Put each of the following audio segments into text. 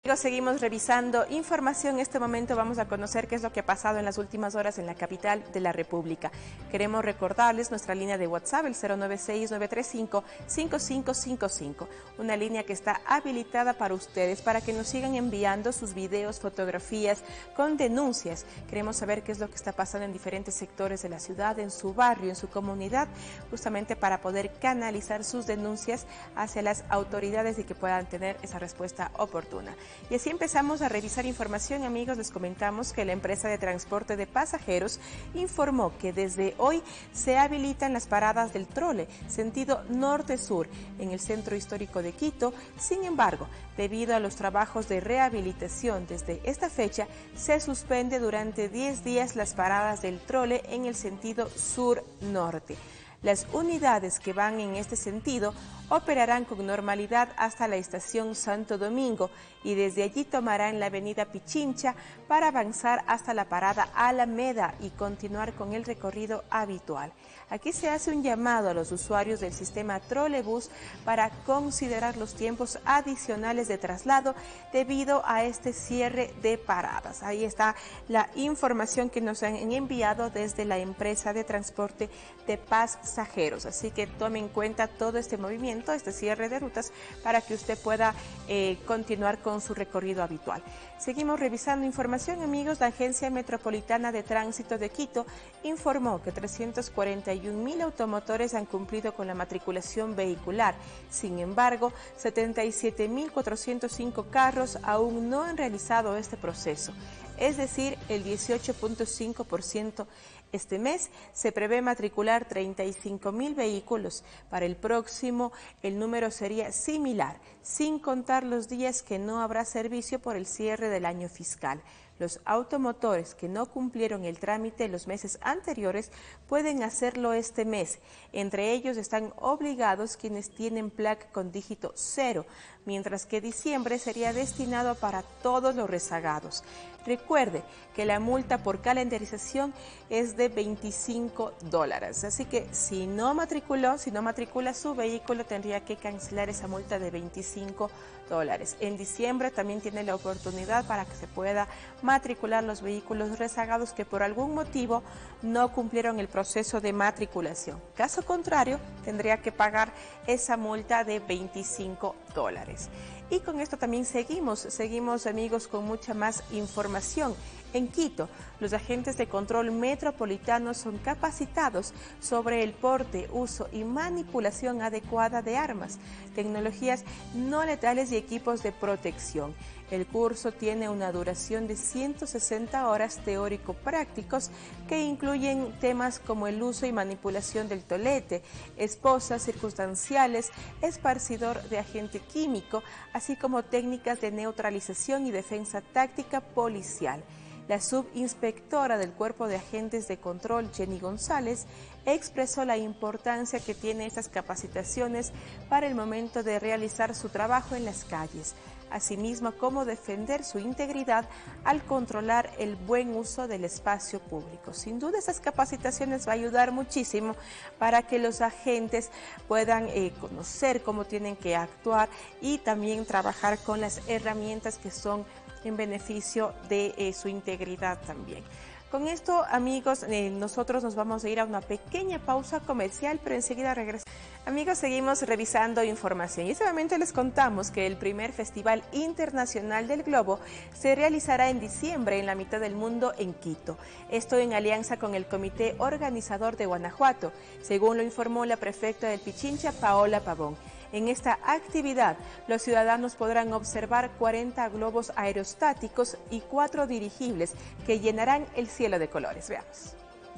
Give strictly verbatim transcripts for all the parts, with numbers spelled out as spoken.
Seguimos revisando información. En este momento vamos a conocer qué es lo que ha pasado en las últimas horas en la capital de la República. Queremos recordarles nuestra línea de WhatsApp, el cero nueve seis, nueve tres cinco, cinco cinco cinco cinco, una línea que está habilitada para ustedes, para que nos sigan enviando sus videos, fotografías con denuncias. Queremos saber qué es lo que está pasando en diferentes sectores de la ciudad, en su barrio, en su comunidad, justamente para poder canalizar sus denuncias hacia las autoridades y que puedan tener esa respuesta oportuna. Y así empezamos a revisar información, amigos. Les comentamos que la empresa de transporte de pasajeros informó que desde hoy se habilitan las paradas del trole, sentido norte-sur, en el centro histórico de Quito. Sin embargo, debido a los trabajos de rehabilitación, desde esta fecha se suspende durante diez días las paradas del trole en el sentido sur-norte. Las unidades que van en este sentido operarán con normalidad hasta la estación Santo Domingo y desde allí tomarán la avenida Pichincha para avanzar hasta la parada Alameda y continuar con el recorrido habitual. Aquí se hace un llamado a los usuarios del sistema trolebús para considerar los tiempos adicionales de traslado debido a este cierre de paradas. Ahí está la información que nos han enviado desde la empresa de transporte de pasajeros. Así que tome en cuenta todo este movimiento, este cierre de rutas, para que usted pueda eh, continuar con su recorrido habitual. Seguimos revisando información, amigos. La Agencia Metropolitana de Tránsito de Quito informó que trescientos cuarenta y un mil automotores han cumplido con la matriculación vehicular. Sin embargo, setenta y siete mil cuatrocientos cinco carros aún no han realizado este proceso, es decir, el dieciocho punto cinco por ciento. Este mes se prevé matricular treinta y cinco mil vehículos. Para el próximo el número sería similar, sin contar los días que no habrá servicio por el cierre del año fiscal. Los automotores que no cumplieron el trámite en los meses anteriores pueden hacerlo este mes. Entre ellos están obligados quienes tienen placa con dígito cero, mientras que diciembre sería destinado para todos los rezagados. Recuerde que la multa por calendarización es de veinticinco dólares, así que si no matriculó, si no matricula su vehículo, tendría que cancelar esa multa de veinticinco dólares. En diciembre también tiene la oportunidad para que se pueda matricular los vehículos rezagados que por algún motivo no cumplieron el proceso de matriculación. Caso contrario, tendría que pagar esa multa de veinticinco dólares. Y con esto también seguimos, seguimos amigos con mucha más información. En Quito, los agentes de control metropolitano son capacitados sobre el porte, uso y manipulación adecuada de armas, tecnologías no letales y equipos de protección. El curso tiene una duración de ciento sesenta horas teórico-prácticos que incluyen temas como el uso y manipulación del tolete, esposas circunstanciales, esparcidor de agente químico, así como técnicas de neutralización y defensa táctica policial. La subinspectora del Cuerpo de Agentes de Control, Jenny González, expresó la importancia que tiene estas capacitaciones para el momento de realizar su trabajo en las calles, asimismo como defender su integridad al controlar el buen uso del espacio público. Sin duda, esas capacitaciones va a ayudar muchísimo para que los agentes puedan eh, conocer cómo tienen que actuar y también trabajar con las herramientas que son en beneficio de eh, su integridad también. Con esto, amigos, eh, nosotros nos vamos a ir a una pequeña pausa comercial, pero enseguida regresamos. Amigos, seguimos revisando información y este momento les contamos que el primer Festival Internacional del Globo se realizará en diciembre en la mitad del mundo en Quito. Esto en alianza con el Comité Organizador de Guanajuato, según lo informó la prefecta del Pichincha, Paola Pavón. En esta actividad, los ciudadanos podrán observar cuarenta globos aerostáticos y cuatro dirigibles que llenarán el cielo de colores. Veamos.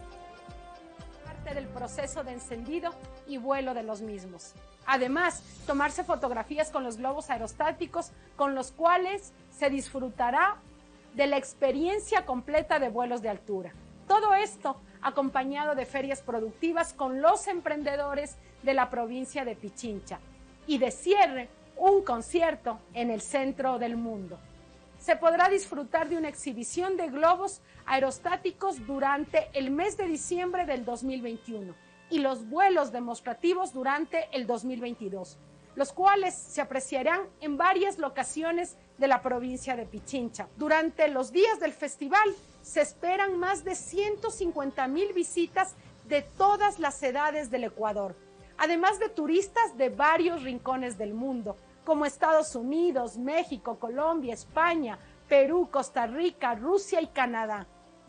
Parte del proceso de encendido y vuelo de los mismos. Además, tomarse fotografías con los globos aerostáticos, con los cuales se disfrutará de la experiencia completa de vuelos de altura. Todo esto acompañado de ferias productivas con los emprendedores de la provincia de Pichincha. Y de cierre, un concierto en el centro del mundo. Se podrá disfrutar de una exhibición de globos aerostáticos durante el mes de diciembre del dos mil veintiuno y los vuelos demostrativos durante el dos mil veintidós, los cuales se apreciarán en varias locaciones de la provincia de Pichincha. Durante los días del festival se esperan más de ciento cincuenta mil visitas de todas las edades del Ecuador, además de turistas de varios rincones del mundo, como Estados Unidos, México, Colombia, España, Perú, Costa Rica, Rusia y Canadá.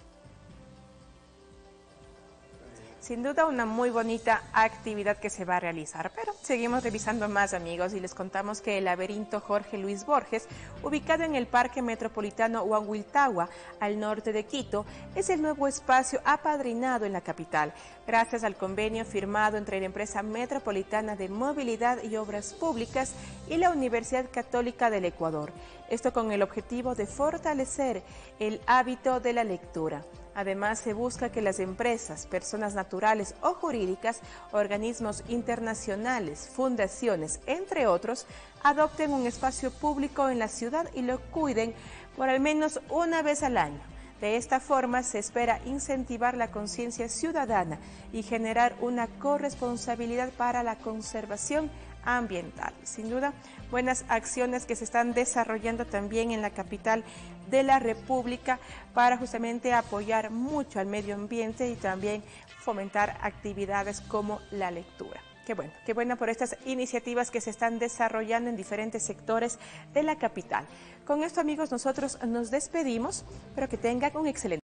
Sin duda una muy bonita actividad que se va a realizar, pero seguimos revisando más, amigos, y les contamos que el laberinto Jorge Luis Borges, ubicado en el Parque Metropolitano Huanhuiltagua, al norte de Quito, es el nuevo espacio apadrinado en la capital, gracias al convenio firmado entre la empresa Metropolitana de Movilidad y Obras Públicas y la Universidad Católica del Ecuador. Esto con el objetivo de fortalecer el hábito de la lectura. Además, se busca que las empresas, personas naturales o jurídicas, organismos internacionales, fundaciones, entre otros, adopten un espacio público en la ciudad y lo cuiden por al menos una vez al año. De esta forma, se espera incentivar la conciencia ciudadana y generar una corresponsabilidad para la conservación ambiental. Sin duda, buenas acciones que se están desarrollando también en la capital de la República para justamente apoyar mucho al medio ambiente y también fomentar actividades como la lectura. Qué bueno, qué bueno por estas iniciativas que se están desarrollando en diferentes sectores de la capital. Con esto, amigos, nosotros nos despedimos, pero que tengan un excelente